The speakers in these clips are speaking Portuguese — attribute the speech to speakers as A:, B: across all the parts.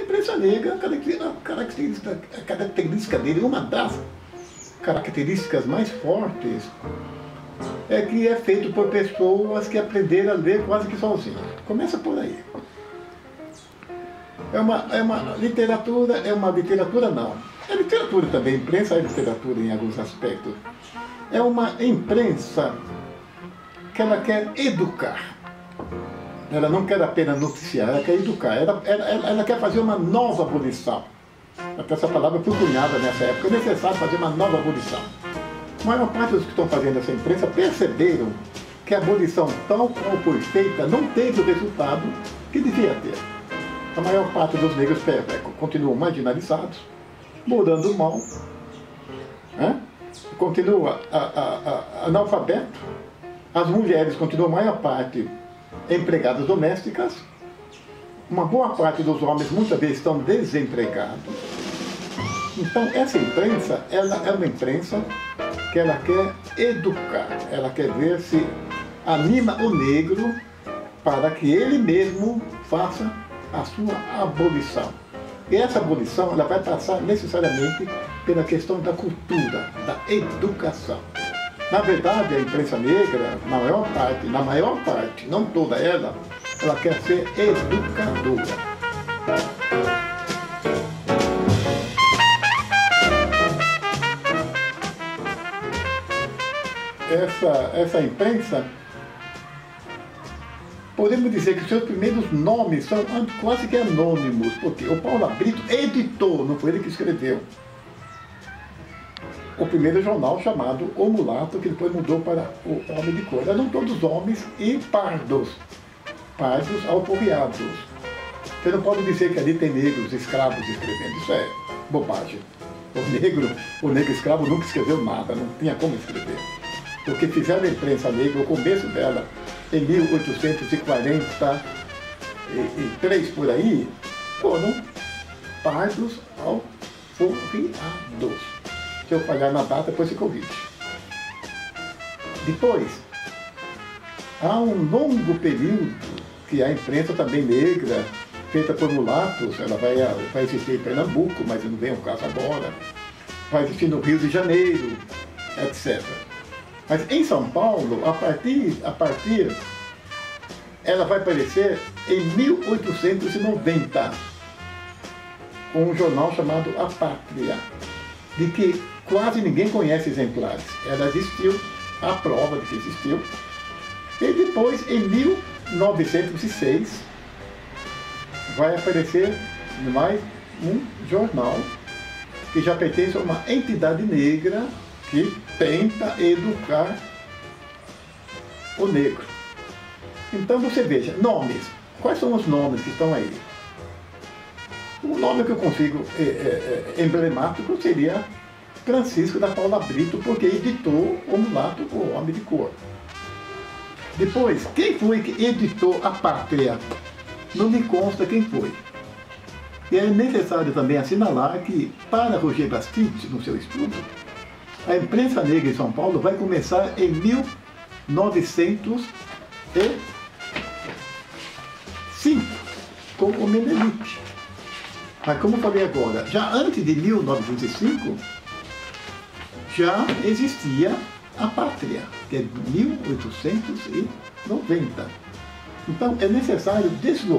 A: imprensa negra, a característica dele, uma das características mais fortes, é que é feito por pessoas que aprenderam a ler quase que sozinhas. Começa por aí. É uma literatura não. É literatura também, imprensa é literatura em alguns aspectos. É uma imprensa que ela quer educar. Ela não quer apenas noticiar, ela quer educar. Ela quer fazer uma nova abolição. Até essa palavra foi cunhada nessa época. É necessário fazer uma nova abolição. A maior parte dos que estão fazendo essa imprensa perceberam que a abolição tal qual foi feita não teve o resultado que devia ter. A maior parte dos negros continuam marginalizados, morando mal, né? Continua analfabeto, as mulheres continuam, a maior parte, empregadas domésticas, uma boa parte dos homens muitas vezes estão desempregados. Então essa imprensa, ela é uma imprensa que ela quer educar, ela quer ver se anima o negro para que ele mesmo faça a sua abolição. E essa abolição ela vai passar necessariamente pela questão da cultura, da educação. Na verdade, a imprensa negra, na maior parte, não toda ela quer ser educadora. Essa imprensa, podemos dizer que seus primeiros nomes são quase que anônimos, porque o Paulo Brito editou, não foi ele que escreveu, o primeiro jornal chamado O Mulato, que depois mudou para O Homem de Cor. Eram todos homens e pardos alforriados. Você não pode dizer que ali tem negros escravos escrevendo, isso é bobagem. O negro escravo nunca escreveu nada, não tinha como escrever. O que fizeram a imprensa negra, o começo dela, em 1843 por aí, foram pardos alforriados. Se eu falhar na data, depois se corrige. Depois, há um longo período que a imprensa também negra, feita por mulatos, ela vai existir em Pernambuco, mas não vem ao caso agora, vai existir no Rio de Janeiro, etc. Mas em São Paulo, a partir ela vai aparecer em 1890, com um jornal chamado A Pátria, de que quase ninguém conhece exemplares. Ela existiu, a prova de que existiu. E depois, em 1906, vai aparecer mais um jornal que já pertence a uma entidade negra que tenta educar o negro. Então você veja, nomes. Quais são os nomes que estão aí? O nome que eu consigo emblemático seria Francisco da Paula Brito, porque editou O Mulato, O Homem de Cor. Depois, quem foi que editou A Pátria? Não me consta quem foi. E é necessário também assinalar que, para Roger Bastide, no seu estudo, a imprensa negra em São Paulo vai começar em 1905, com o Menelik. Mas como eu falei agora, já antes de 1905, já existia A Pátria, que é 1890. Então é necessário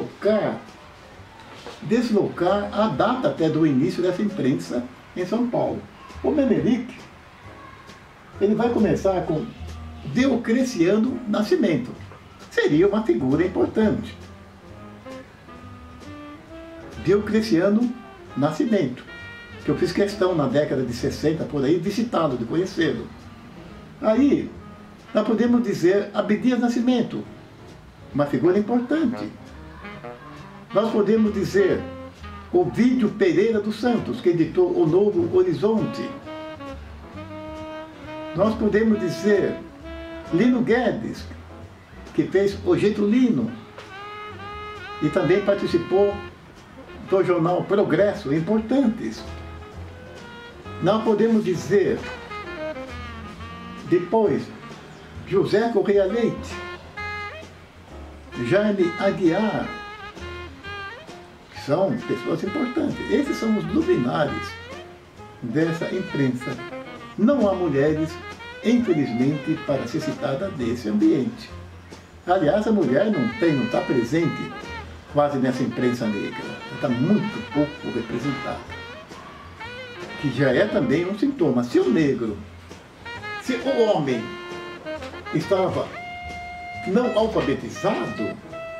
A: deslocar a data até do início dessa imprensa em São Paulo. O Menelik, ele vai começar com Deocleciano Nascimento. Seria uma figura importante. Deocleciano Nascimento, que eu fiz questão na década de 60, por aí, de citá-lo, de conhecê-lo. Aí, nós podemos dizer Abdias Nascimento, uma figura importante. Nós podemos dizer Ovídio Pereira dos Santos, que editou O Novo Horizonte. Nós podemos dizer Lino Guedes, que fez O Getulino, e também participou do jornal Progresso, importantes. Nós podemos dizer, depois, José Correia Leite, Jaime Aguiar, que são pessoas importantes. Esses são os luminares dessa imprensa. Não há mulheres, infelizmente, para ser citada nesse ambiente. Aliás, a mulher não está presente quase nessa imprensa negra. Ela está muito pouco representada. Que já é também um sintoma. Se o negro, se o homem estava não alfabetizado,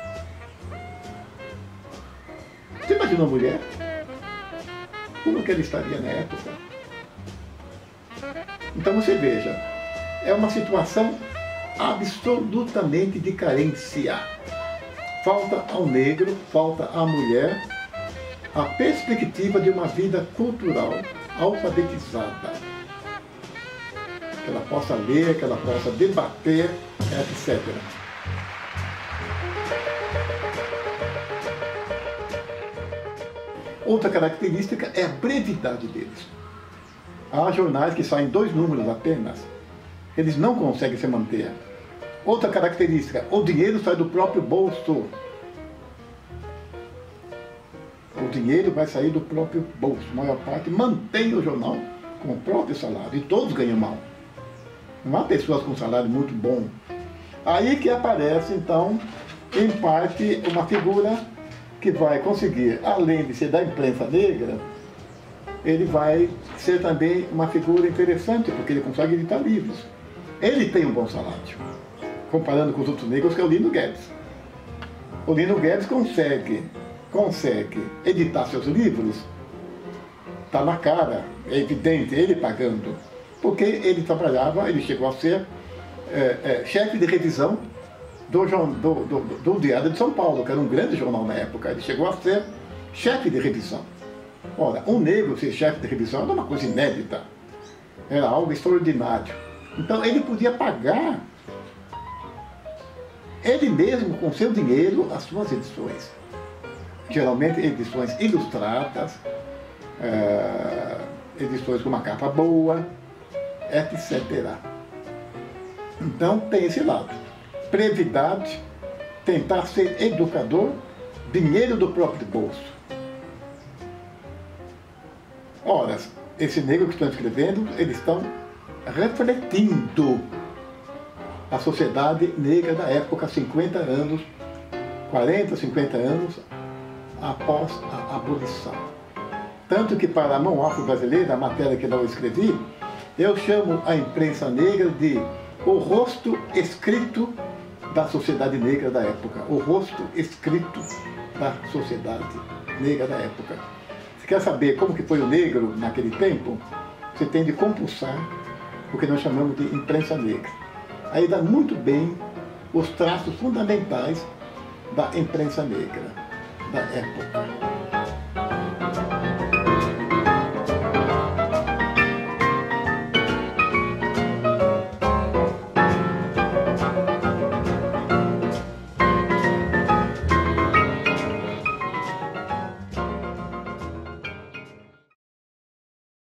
A: você imagina uma mulher? Como que ela estaria na época? Então você veja, é uma situação absolutamente de carência. Falta ao negro, falta à mulher a perspectiva de uma vida cultural alfabetizada. Que ela possa ler, que ela possa debater, etc. Outra característica é a brevidade deles. Há jornais que saem 2 números apenas. Eles não conseguem se manter. Outra característica, o dinheiro sai do próprio bolso. O dinheiro vai sair do próprio bolso. A maior parte mantém o jornal com o próprio salário. E todos ganham mal. Não há pessoas com salário muito bom. Aí que aparece, então, em parte, uma figura que vai conseguir, além de ser da imprensa negra, ele vai ser também uma figura interessante, porque ele consegue editar livros. Ele tem um bom salário, comparando com os outros negros, que é o Lino Guedes. O Lino Guedes consegue editar seus livros, está na cara, é evidente, ele pagando, porque ele trabalhava, ele chegou a ser chefe de revisão do Diário de São Paulo, que era um grande jornal na época. Ele chegou a ser chefe de revisão. Ora, um negro ser chefe de revisão era uma coisa inédita, era algo extraordinário. Então ele podia pagar, ele mesmo com seu dinheiro, as suas edições. Geralmente edições ilustradas, edições com uma capa boa, etc. Então tem esse lado. Brevidade, tentar ser educador, dinheiro do próprio bolso. Ora, esse negro que estão escrevendo, eles estão refletindo a sociedade negra da época, 50 anos, 40, 50 anos após a abolição. Tanto que para a mão afro-brasileira, a matéria que eu escrevi, eu chamo a imprensa negra de o rosto escrito da sociedade negra da época. O rosto escrito da sociedade negra da época. Você quer saber como que foi o negro naquele tempo? Você tem de compulsar o que nós chamamos de imprensa negra. Aí dá muito bem os traços fundamentais da imprensa negra da época.